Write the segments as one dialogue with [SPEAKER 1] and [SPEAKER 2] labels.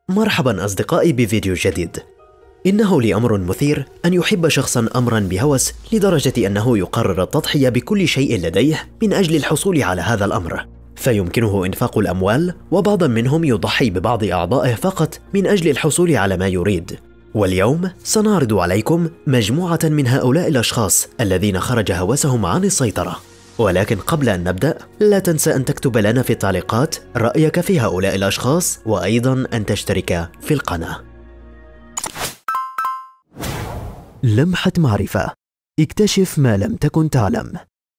[SPEAKER 1] مرحبا أصدقائي بفيديو جديد. إنه لأمر مثير أن يحب شخصا أمرا بهوس لدرجة أنه يقرر التضحية بكل شيء لديه من أجل الحصول على هذا الأمر، فيمكنه إنفاق الأموال، وبعضا منهم يضحي ببعض أعضائه فقط من أجل الحصول على ما يريد. واليوم سنعرض عليكم مجموعة من هؤلاء الأشخاص الذين خرج هوسهم عن السيطرة. ولكن قبل أن نبدأ، لا تنسى أن تكتب لنا في التعليقات رأيك في هؤلاء الأشخاص، وأيضا أن تشترك في القناة. لمحة معرفة، اكتشف ما لم تكن تعلم.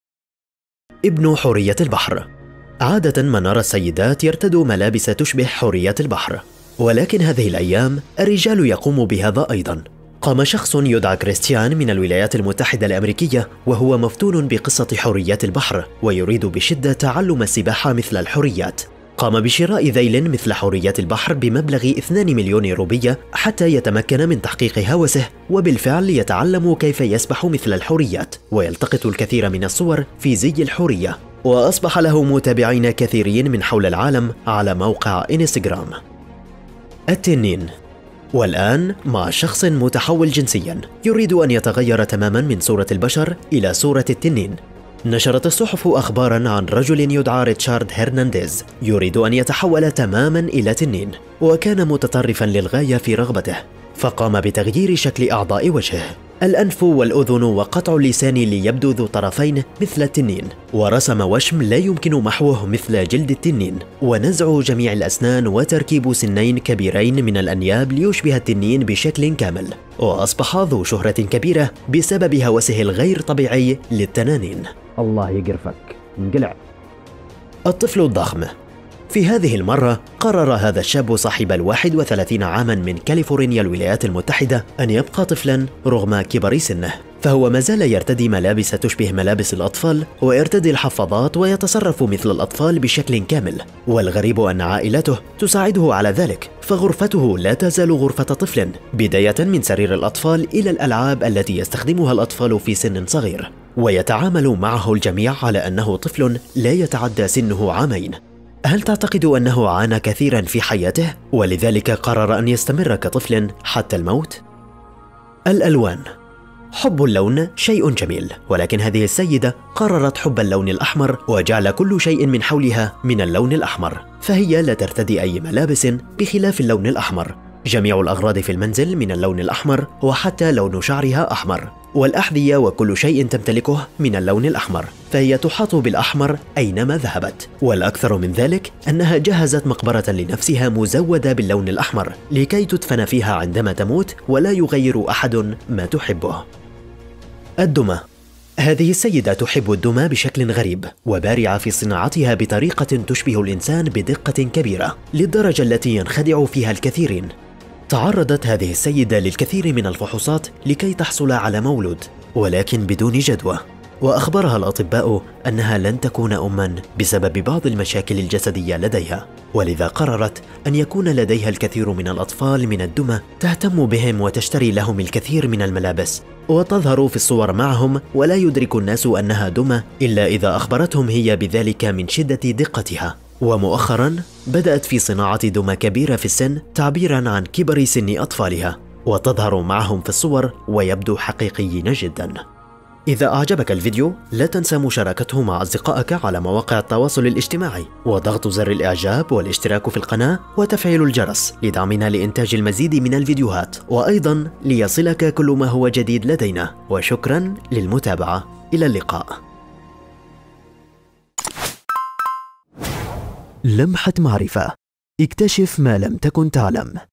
[SPEAKER 1] ابن حورية البحر. عادة ما نرى السيدات يرتدوا ملابس تشبه حورية البحر، ولكن هذه الأيام الرجال يقوم بهذا أيضا. قام شخص يدعى كريستيان من الولايات المتحدة الأمريكية وهو مفتون بقصة حورية البحر، ويريد بشدة تعلم السباحة مثل الحوريات. قام بشراء ذيل مثل حورية البحر بمبلغ 2 مليون روبية حتى يتمكن من تحقيق هوسه، وبالفعل يتعلم كيف يسبح مثل الحوريات ويلتقط الكثير من الصور في زي الحورية، وأصبح له متابعين كثيرين من حول العالم على موقع إنستغرام. التنين. والآن مع شخص متحول جنسيا يريد أن يتغير تماما من صورة البشر إلى صورة التنين. نشرت الصحف أخبارا عن رجل يدعى ريتشارد هرنانديز يريد أن يتحول تماما إلى تنين، وكان متطرفا للغاية في رغبته، فقام بتغيير شكل أعضاء وجهه، الأنف والأذن وقطع اللسان ليبدو ذو طرفين مثل التنين، ورسم وشم لا يمكن محوه مثل جلد التنين، ونزع جميع الأسنان وتركيب سنين كبيرين من الأنياب ليشبه التنين بشكل كامل، وأصبح ذو شهرة كبيرة بسبب هوسه الغير طبيعي للتنانين.
[SPEAKER 2] الله يقرفك، انقلع.
[SPEAKER 1] الطفل الضخم. في هذه المرة قرر هذا الشاب صاحب 31 عاما من كاليفورنيا الولايات المتحدة أن يبقى طفلا رغم كبر سنه، فهو ما زال يرتدي ملابس تشبه ملابس الأطفال، ويرتدي الحفاضات ويتصرف مثل الأطفال بشكل كامل. والغريب أن عائلته تساعده على ذلك، فغرفته لا تزال غرفة طفل، بداية من سرير الأطفال إلى الألعاب التي يستخدمها الأطفال في سن صغير، ويتعامل معه الجميع على أنه طفل لا يتعدى سنه عامين. هل تعتقد أنه عانى كثيرا في حياته ولذلك قرر أن يستمر كطفل حتى الموت؟ الألوان. حب اللون شيء جميل، ولكن هذه السيدة قررت حب اللون الأحمر وجعل كل شيء من حولها من اللون الأحمر، فهي لا ترتدي أي ملابس بخلاف اللون الأحمر. جميع الأغراض في المنزل من اللون الأحمر، وحتى لون شعرها أحمر، والأحذية وكل شيء تمتلكه من اللون الأحمر، فهي تحاط بالأحمر أينما ذهبت. والأكثر من ذلك أنها جهزت مقبرة لنفسها مزودة باللون الأحمر لكي تدفن فيها عندما تموت، ولا يغير أحد ما تحبه. الدمى. هذه السيدة تحب الدمى بشكل غريب، وبارعة في صناعتها بطريقة تشبه الإنسان بدقة كبيرة للدرجة التي ينخدع فيها الكثيرين. تعرضت هذه السيدة للكثير من الفحوصات لكي تحصل على مولود، ولكن بدون جدوى، وأخبرها الأطباء أنها لن تكون أماً بسبب بعض المشاكل الجسدية لديها، ولذا قررت أن يكون لديها الكثير من الأطفال من الدمى، تهتم بهم وتشتري لهم الكثير من الملابس، وتظهر في الصور معهم، ولا يدرك الناس أنها دمى إلا إذا أخبرتهم هي بذلك من شدة دقتها. ومؤخراً بدأت في صناعة دمى كبيرة في السن تعبيراً عن كبر سن أطفالها، وتظهر معهم في الصور ويبدو حقيقيين جداً. إذا أعجبك الفيديو لا تنسى مشاركته مع أصدقائك على مواقع التواصل الاجتماعي، وضغط زر الإعجاب والاشتراك في القناة وتفعيل الجرس لدعمنا لإنتاج المزيد من الفيديوهات، وأيضاً ليصلك كل ما هو جديد لدينا. وشكراً للمتابعة، إلى اللقاء. لمحة معرفة، اكتشف ما لم تكن تعلم.